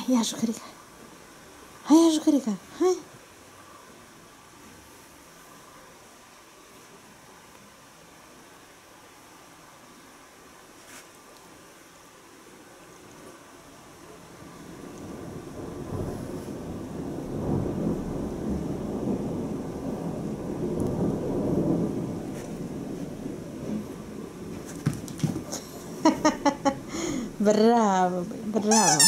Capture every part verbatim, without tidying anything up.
ia jucărica. Hai, ia jucărica, hai. Bravo, bravo.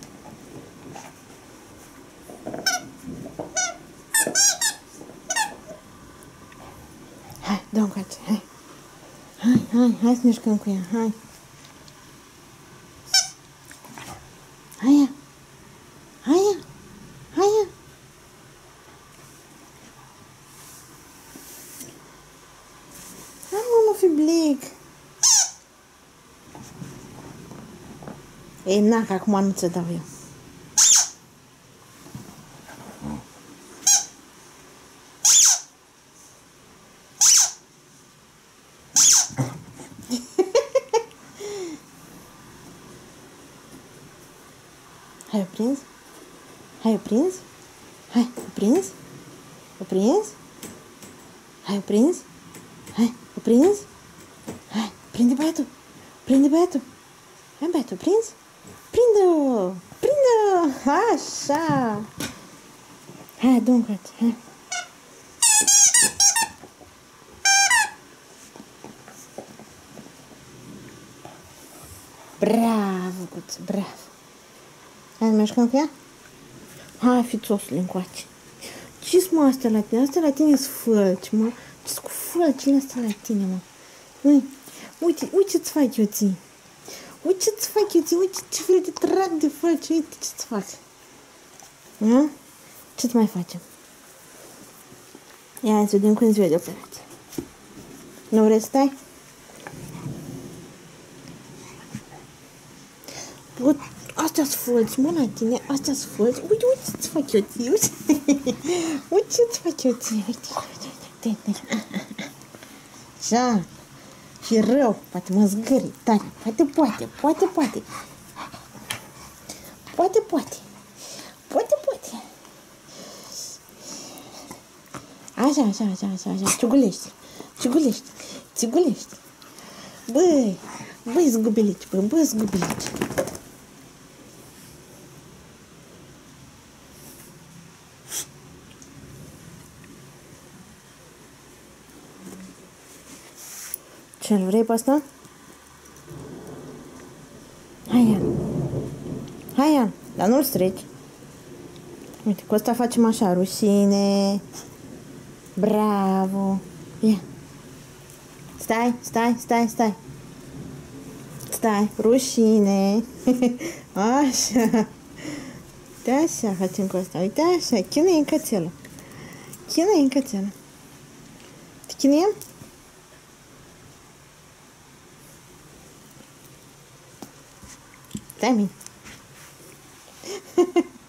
Hai, dă-o încoace, hai. Hai, hai, hai să ne jucăm cu ea, hai. Hai, ia. Hai, ia. Hai, ia. Hai, mă, fiblic. E, na, că acum nu ți-o dau eu. Hai, o prins? Hai, o prins? Hai, o prins? O prins? Hai, o prins? Hai, o prins? Hai, prinde băiatul! Prinde băiatul! Hai, băiatul, prins? Prinde-o! Prinde-o! Așa! Hai, du-mi coate, hai! Bravo, Guț, bravo! Hai, mergi cu ea? Hai, fițosule, încoace! Ce-s, mă, astea la tine? Astea la tine sunt fălci, mă! Ce-s cu fălcile astea la tine, mă? Ui, uite, uite ce-ți fac eu ție! Uite ce-ți fac eu ție! Uite ce fel de trag de fălci! Uite ce-ți fac! A? Ce-ți mai facem? Ia, să vedem când zi de operație. Nu vrei să stai? Bă, astea-s fălci, mă, la tine, astea-s fălci. Uite, uite ce-ți fac eu ție, uite. Uite ce-ți fac eu ție, uite, uite, uite, uite. Așa. Și rău, poate mă zgâri, tare, poate, poate, poate, poate. Poate, poate. Poate, poate. Așa, așa, așa, așa, așa, ciugulești, ciugulești, ciugulești. Băi, băi, zgubelici, bă, bă, zgubelici. Ce-l vrei pe ăsta? Hai, ia. Hai, ia, dar nu-l strici. Uite, cu ăsta facem așa, rușine. Bravo. Ia. Stai, stai, stai, stai. Stai, rușine. Așa. Uite așa facem cu ăsta. Uite așa, chinuie în cățelă. Chinuie în cățelă. Te chinuiem? Stai, mine.